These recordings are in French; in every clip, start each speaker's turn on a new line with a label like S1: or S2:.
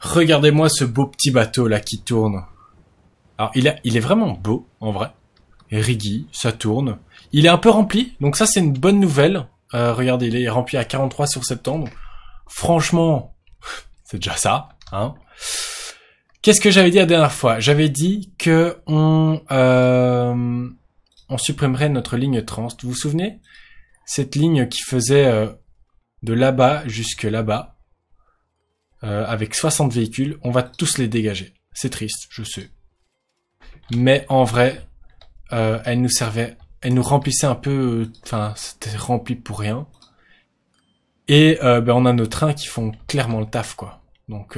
S1: Regardez-moi ce beau petit bateau là qui tourne. Alors il est vraiment beau en vrai. Riggy, ça tourne. Il est un peu rempli, donc ça c'est une bonne nouvelle. Regardez, il est rempli à 43 sur 70. Franchement, c'est déjà ça, hein. Qu'est-ce que j'avais dit la dernière fois? J'avais dit que on supprimerait notre ligne trans. Vous vous souvenez? Cette ligne qui faisait de là-bas jusque là-bas, avec 60 véhicules, on va tous les dégager. C'est triste, je sais. Mais en vrai, elle nous servait, elle nous remplissait un peu, enfin, c'était rempli pour rien. Et on a nos trains qui font clairement le taf, quoi. Donc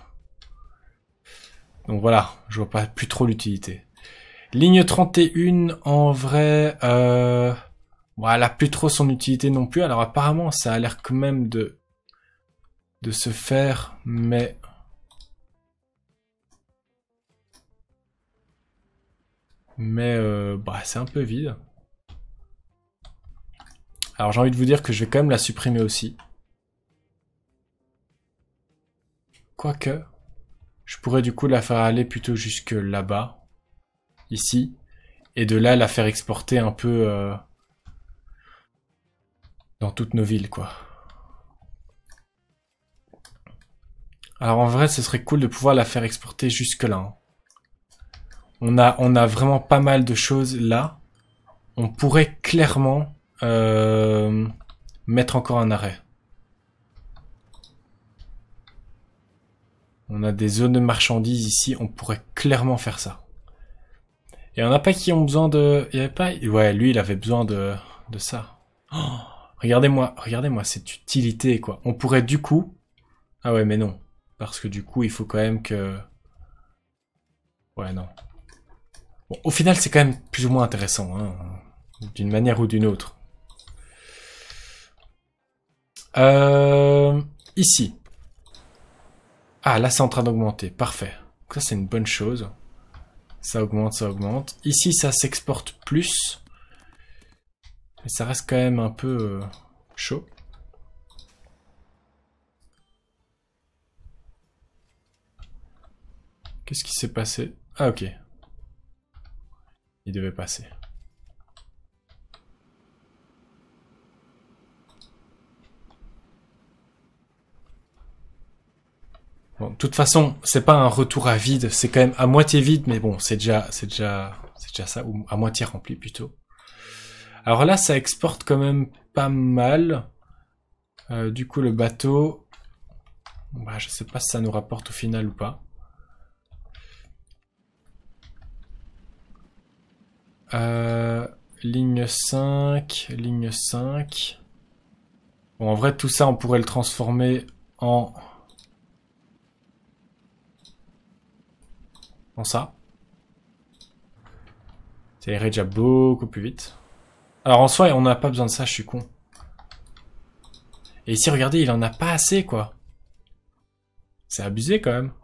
S1: voilà, je vois pas plus trop l'utilité. Ligne 31, en vrai, bon, elle a plus trop son utilité non plus. Alors apparemment, ça a l'air quand même de se faire, mais c'est un peu vide. Alors j'ai envie de vous dire que je vais quand même la supprimer aussi. Quoique, je pourrais du coup la faire aller plutôt jusque là-bas, ici, et de là la faire exporter un peu dans toutes nos villes, quoi. Alors en vrai, ce serait cool de pouvoir la faire exporter jusque là. Hein. On a vraiment pas mal de choses là. On pourrait clairement mettre encore un arrêt. On a des zones de marchandises ici, on pourrait clairement faire ça. Et on n'a pas qui ont besoin de... Il y avait pas... Ouais, lui, il avait besoin de ça. Oh, regardez-moi cette utilité, quoi. On pourrait du coup... Ah ouais, mais non. Parce que du coup, il faut quand même que... Ouais, non. Bon, au final, c'est quand même plus ou moins intéressant, hein, d'une manière ou d'une autre. Ici. Ah, là, c'est en train d'augmenter. Parfait. Donc ça, c'est une bonne chose. Ça augmente, ça augmente. Ici, ça s'exporte plus. Mais ça reste quand même un peu chaud. Qu'est-ce qui s'est passé? Ah, ok. Il devait passer. Bon, de toute façon, c'est pas un retour à vide, c'est quand même à moitié vide, mais bon, c'est déjà ça, ou à moitié rempli plutôt. Alors là, ça exporte quand même pas mal. Du coup, le bateau, bah, je sais pas si ça nous rapporte au final ou pas. Ligne 5, ligne 5. Bon, en vrai, tout ça, on pourrait le transformer en ça. Ça irait déjà beaucoup plus vite. Alors en soi, on n'a pas besoin de ça, je suis con. Et ici, regardez, il en a pas assez, quoi. C'est abusé, quand même.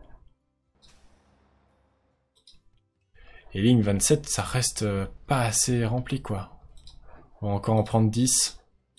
S1: Et ligne 27, ça reste pas assez rempli, quoi. On va encore en prendre 10.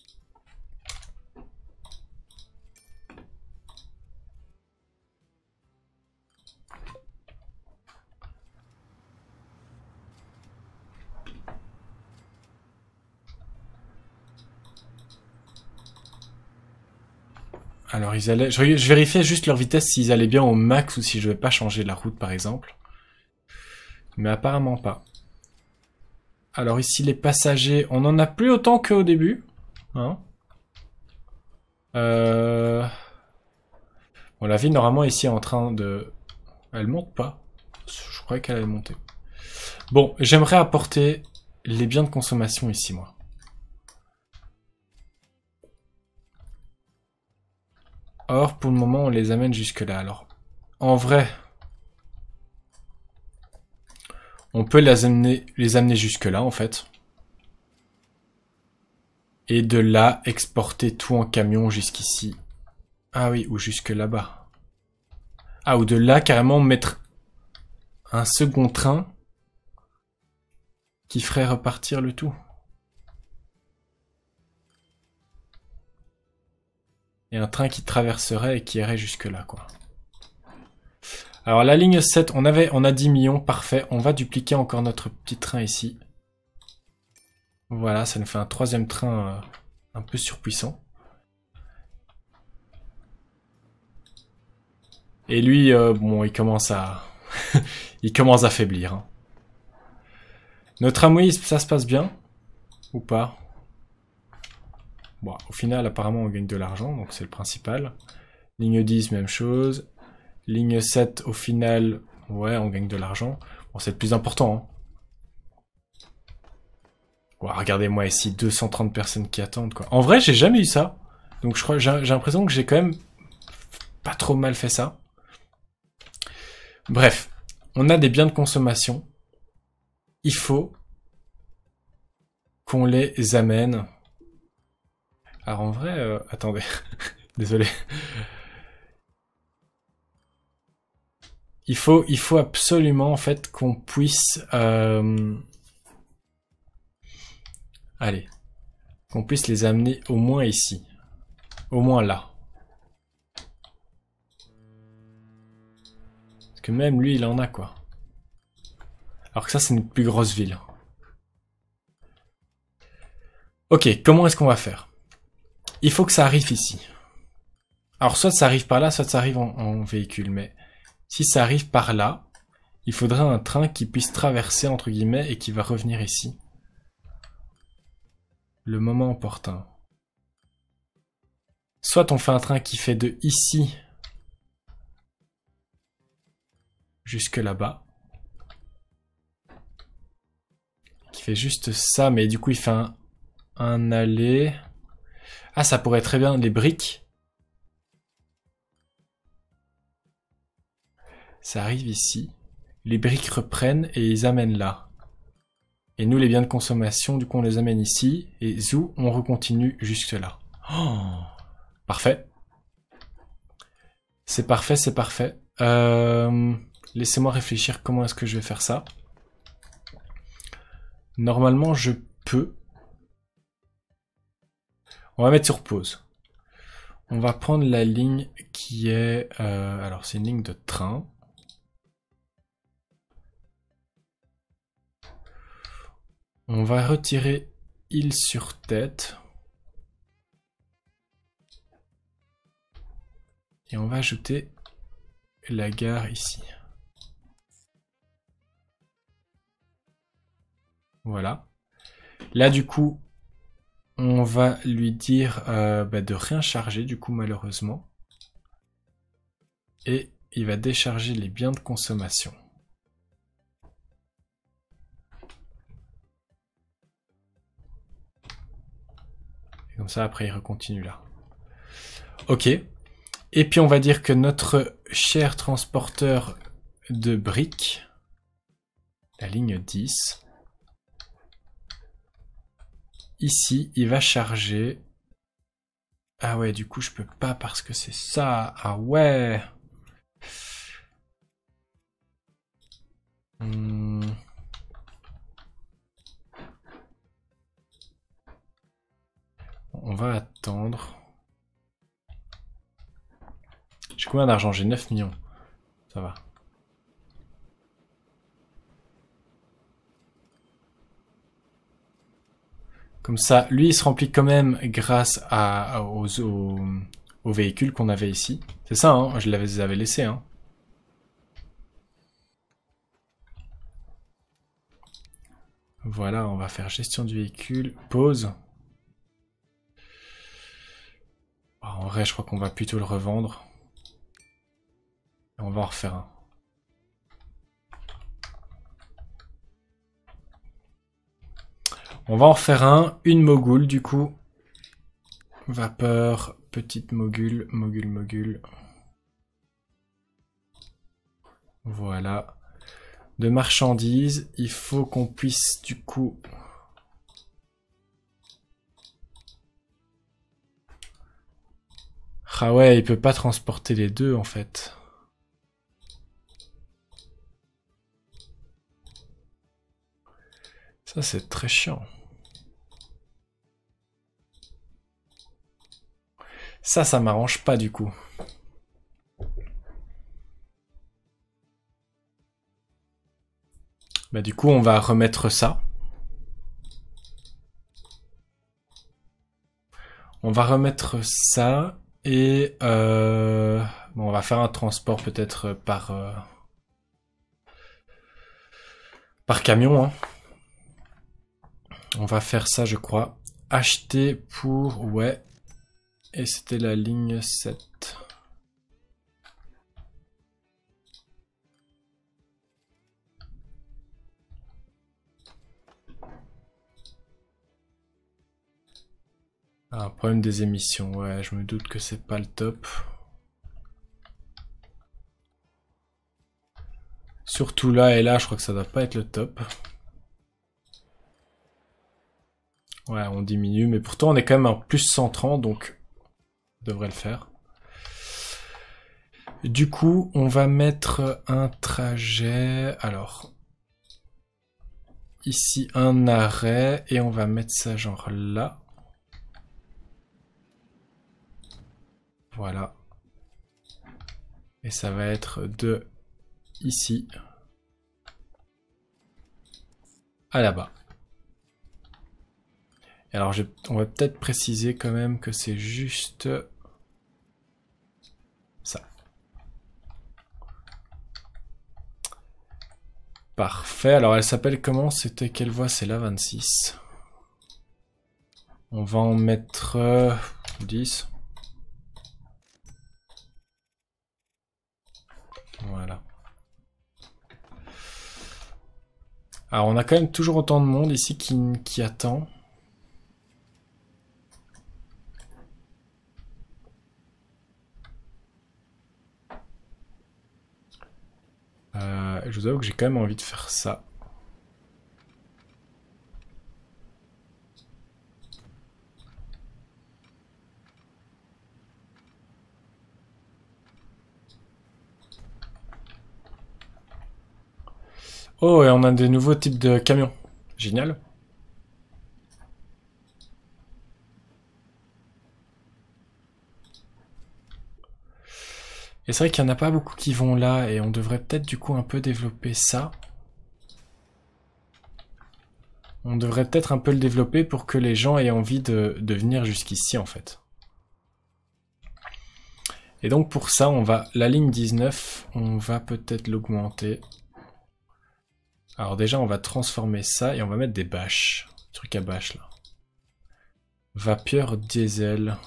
S1: Alors ils allaient... Je vérifiais juste leur vitesse s'ils allaient bien au max ou si je vais pas changer la route par exemple. Mais apparemment pas. Alors ici les passagers, on en a plus autant qu'au début. Hein Bon, la ville normalement ici est en train de... Elle monte pas. Je croyais qu'elle allait monter. Bon, j'aimerais apporter les biens de consommation ici moi. Or, pour le moment, on les amène jusque-là. Alors, en vrai, on peut les amener jusque-là, en fait. Et de là, exporter tout en camion jusqu'ici. Ah oui, ou jusque là-bas. Ah, ou de là, carrément, mettre un second train qui ferait repartir le tout. Et un train qui traverserait et qui irait jusque-là, quoi. Alors la ligne 7, on a 10 millions, parfait. On va dupliquer encore notre petit train ici. Voilà, ça nous fait un troisième train un peu surpuissant. Et lui, bon, il commence à... il commence à faiblir. Hein. Notre tramway, ça se passe bien? Ou pas? Bon, au final, apparemment, on gagne de l'argent, donc c'est le principal. Ligne 10, même chose. Ligne 7, au final, ouais, on gagne de l'argent. Bon, c'est le plus important. Hein. Ouais, regardez-moi ici, 230 personnes qui attendent, quoi. En vrai, j'ai jamais eu ça. Donc je crois, j'ai l'impression que j'ai quand même pas trop mal fait ça. Bref, on a des biens de consommation. Il faut qu'on les amène. Alors en vrai, attendez, désolé. Il faut absolument en fait qu'on puisse, allez, qu'on puisse les amener au moins ici, au moins là. Parce que même lui, il en a quoi. Alors que ça, c'est une plus grosse ville. Ok, comment est-ce qu'on va faire? Il faut que ça arrive ici. Alors soit ça arrive par là, soit ça arrive en véhicule, mais si ça arrive par là, il faudrait un train qui puisse traverser, entre guillemets, et qui va revenir ici. Le moment opportun. Soit on fait un train qui fait de ici jusque là-bas. Qui fait juste ça, mais du coup il fait un aller. Ah, ça pourrait très bien, les briques. Ça arrive ici. Les briques reprennent et ils amènent là. Et nous, les biens de consommation, du coup, on les amène ici. Et zou, on recontinue jusque là. Oh, parfait. C'est parfait, c'est parfait. Laissez-moi réfléchir comment est-ce que je vais faire ça. Normalement, je peux. On va mettre sur pause. On va prendre la ligne qui est... alors, c'est une ligne de train. On va retirer île sur tête. Et on va ajouter la gare ici. Voilà. Là, du coup, on va lui dire de rien charger, du coup, malheureusement. Et il va décharger les biens de consommation. Et comme ça, après, il recontinue là. Ok. Et puis, on va dire que notre cher transporteur de briques, la ligne 10, ici, il va charger... Ah ouais, du coup, je peux pas parce que c'est ça. Ah ouais. On va attendre. J'ai combien d'argent? J'ai 9 millions. Ça va. Comme ça, lui, il se remplit quand même grâce aux véhicules qu'on avait ici. C'est ça, hein, je les avais laissés. Hein. Voilà, on va faire gestion du véhicule. Pause. En vrai, je crois qu'on va plutôt le revendre. Et on va en refaire un. On va en refaire un. Une mogul, du coup. Vapeur, petite mogul, mogul. Voilà. De marchandises, il faut qu'on puisse, du coup... Ah ouais, il peut pas transporter les deux, en fait. Ça, c'est très chiant. Ça m'arrange pas, du coup. Bah du coup, on va remettre ça. On va remettre ça et bon, on va faire un transport peut-être par camion. Hein. On va faire ça, je crois. Acheter pour... Ouais. Et c'était la ligne 7. Ah, problème des émissions. Ouais, je me doute que c'est pas le top. Surtout là et là, je crois que ça doit pas être le top. Ouais, on diminue, mais pourtant on est quand même en plus 130, donc on devrait le faire. Du coup, on va mettre un trajet. Alors, ici un arrêt, et on va mettre ça genre là. Voilà. Et ça va être de ici à là-bas. Alors, on va peut-être préciser quand même que c'est juste ça. Parfait. Alors, elle s'appelle comment? C'était quelle voie? C'est la 26. On va en mettre 10. Voilà. Alors, on a quand même toujours autant de monde ici qui attend. Je vous avoue que j'ai quand même envie de faire ça. Oh, et on a des nouveaux types de camions. Génial. Et c'est vrai qu'il n'y en a pas beaucoup qui vont là, et on devrait peut-être du coup un peu développer ça. On devrait peut-être un peu le développer pour que les gens aient envie de venir jusqu'ici en fait. Et donc pour ça, on va la ligne 19, on va peut-être l'augmenter. Alors déjà, on va transformer ça et on va mettre des bâches. Truc à bâches là. Vapeur diesel.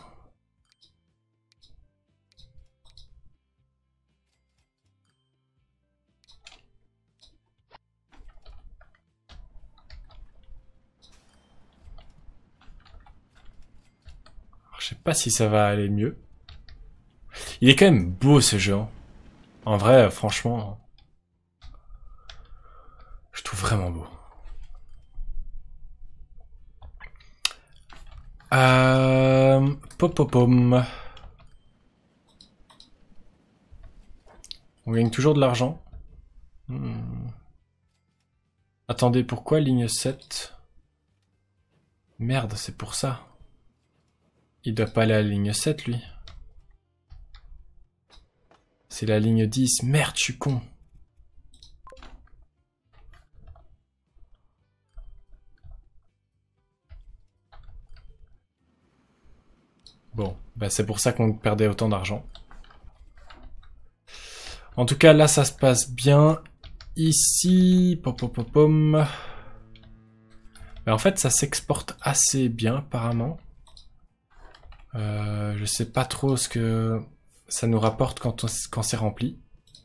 S1: Alors, je sais pas si ça va aller mieux. Il est quand même beau ce jeu. Hein. En vrai, franchement, je trouve vraiment beau. Popopom. On gagne toujours de l'argent. Attendez, pourquoi ligne 7? Merde, c'est pour ça. Il doit pas aller à la ligne 7, lui. C'est la ligne 10. Merde, je suis con. Bon, bah c'est pour ça qu'on perdait autant d'argent. En tout cas, là, ça se passe bien. Ici, pom. Mais en fait, ça s'exporte assez bien, apparemment. Je sais pas trop ce que ça nous rapporte quand c'est rempli.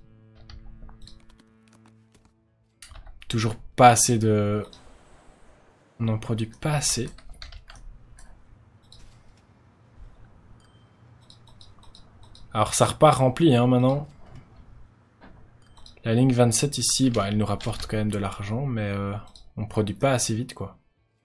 S1: Toujours pas assez de... On n'en produit pas assez. Alors ça repart rempli hein, maintenant. La ligne 27 ici, bah, elle nous rapporte quand même de l'argent, mais on produit pas assez vite quoi.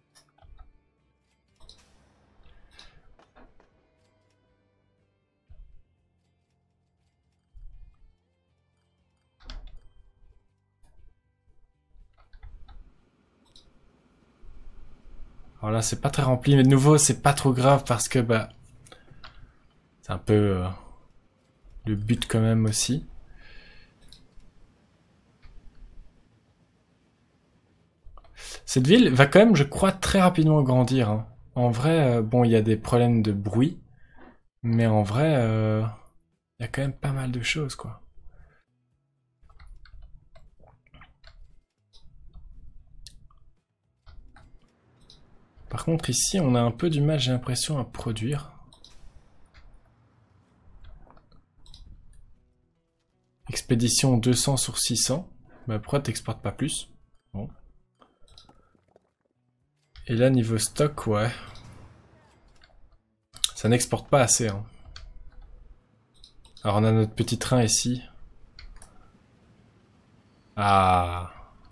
S1: Alors là c'est pas très rempli, mais de nouveau c'est pas trop grave parce que bah c'est un peu le but quand même aussi. Cette ville va quand même, je crois, très rapidement grandir. Hein. En vrai, bon, il y a des problèmes de bruit, mais en vrai, il y a quand même pas mal de choses, quoi. Par contre, ici, on a un peu du mal, j'ai l'impression, à produire. Expédition 200 sur 600. Bah, pourquoi t'exportes pas plus? Bon. Et là, niveau stock, ouais. Ça n'exporte pas assez. Hein. Alors, on a notre petit train ici. Ah.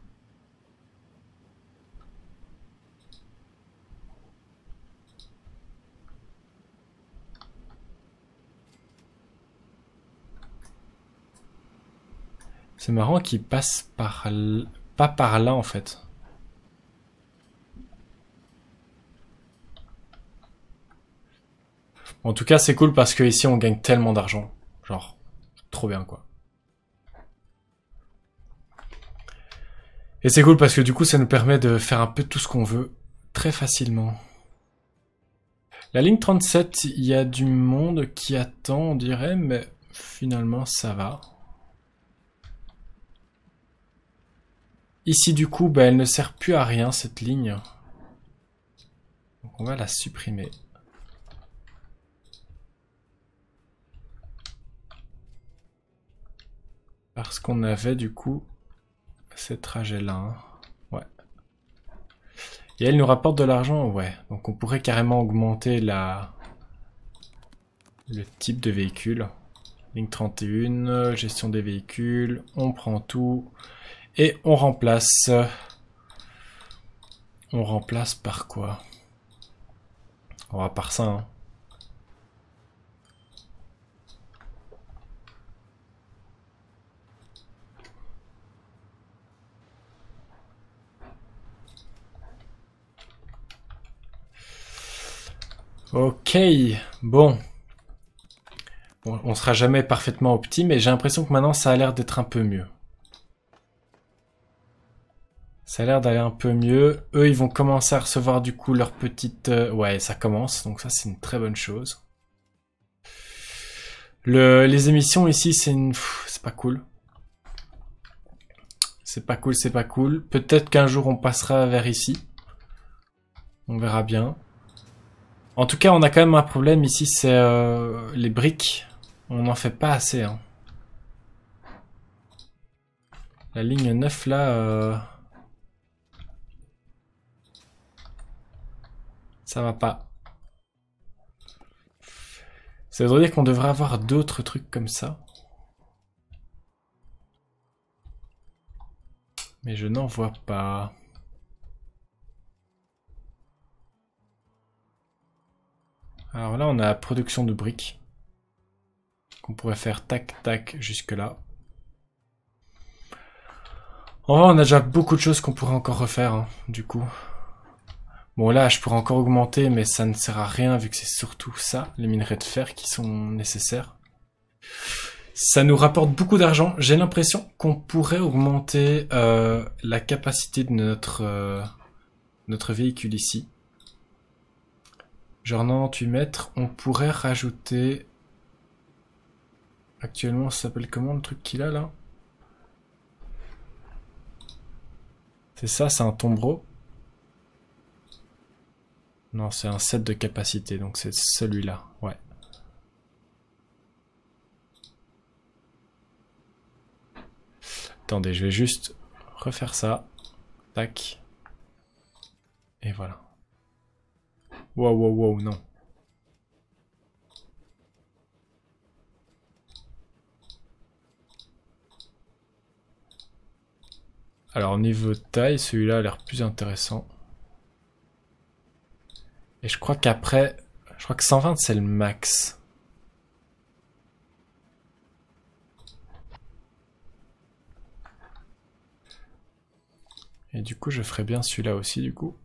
S1: C'est marrant qu'il passe par... pas par là, en fait. En tout cas, c'est cool parce que ici, on gagne tellement d'argent. Genre, trop bien, quoi. Et c'est cool parce que du coup, ça nous permet de faire un peu tout ce qu'on veut très facilement. La ligne 37, il y a du monde qui attend, on dirait, mais finalement, ça va. Ici, du coup, bah, elle ne sert plus à rien, cette ligne. Donc, on va la supprimer. Parce qu'on avait, du coup, ces trajets-là. Hein. Ouais. Et elle nous rapporte de l'argent, ouais. Donc, on pourrait carrément augmenter le type de véhicule. Ligne 31, gestion des véhicules, on prend tout. Et on remplace... On remplace par quoi? On va par ça, hein. Ok, bon. On sera jamais parfaitement opti, mais j'ai l'impression que maintenant ça a l'air d'être un peu mieux. Ça a l'air d'aller un peu mieux. Eux, ils vont commencer à recevoir du coup leur petite... Ouais, ça commence, donc ça c'est une très bonne chose. Les émissions ici, c'est pas cool. C'est pas cool, c'est pas cool. Peut-être qu'un jour on passera vers ici. On verra bien. En tout cas, on a quand même un problème ici, c'est les briques. On n'en fait pas assez. Hein. La ligne 9 là... Ça va pas. Ça voudrait dire qu'on devrait avoir d'autres trucs comme ça. Mais je n'en vois pas. Alors là, on a la production de briques. Qu'on pourrait faire tac tac jusque là. En vrai, on a déjà beaucoup de choses qu'on pourrait encore refaire, hein, du coup. Bon là, je pourrais encore augmenter, mais ça ne sert à rien vu que c'est surtout ça, les minerais de fer qui sont nécessaires. Ça nous rapporte beaucoup d'argent. J'ai l'impression qu'on pourrait augmenter la capacité de notre véhicule ici. Genre 98 mètres, on pourrait rajouter... Actuellement, ça s'appelle comment le truc qu'il a là? C'est ça, c'est un tombereau. Non, c'est un set de capacité, donc c'est celui-là, ouais. Attendez, je vais juste refaire ça. Tac. Et voilà. Wow, wow, wow, non. Alors, niveau taille, celui-là a l'air plus intéressant. Et je crois qu'après... Je crois que 120, c'est le max. Et du coup, je ferai bien celui-là aussi, du coup.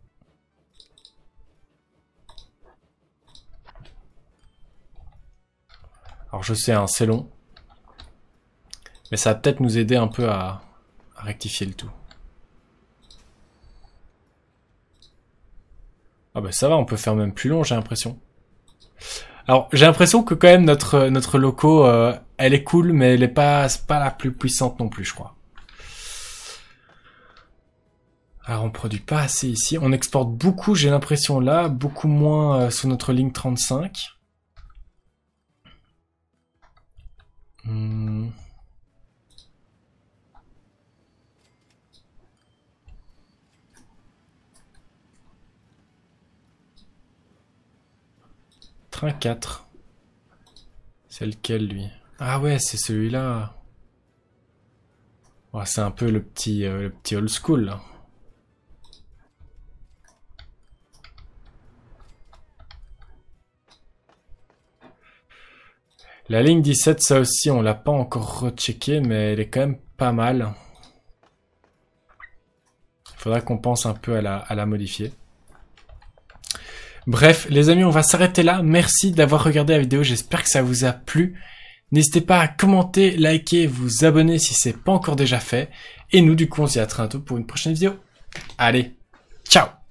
S1: Alors, je sais, hein, c'est long. Mais ça va peut-être nous aider un peu à rectifier le tout. Ah bah ça va, on peut faire même plus long, j'ai l'impression. Alors, j'ai l'impression que quand même notre loco, elle est cool, mais elle est pas, c'est pas la plus puissante non plus, je crois. Alors, on produit pas assez ici. On exporte beaucoup, j'ai l'impression là, beaucoup moins sur notre ligne 35. Hmm. Train 4. C'est lequel, lui? Ah ouais, c'est celui-là. Oh, c'est un peu le petit old school, là. La ligne 17, ça aussi, on l'a pas encore rechecké, mais elle est quand même pas mal. Faudra qu'on pense un peu à la modifier. Bref, les amis, on va s'arrêter là. Merci d'avoir regardé la vidéo, j'espère que ça vous a plu. N'hésitez pas à commenter, liker, vous abonner si c'est pas encore déjà fait. Et nous, du coup, on se dit à très bientôt pour une prochaine vidéo. Allez, ciao!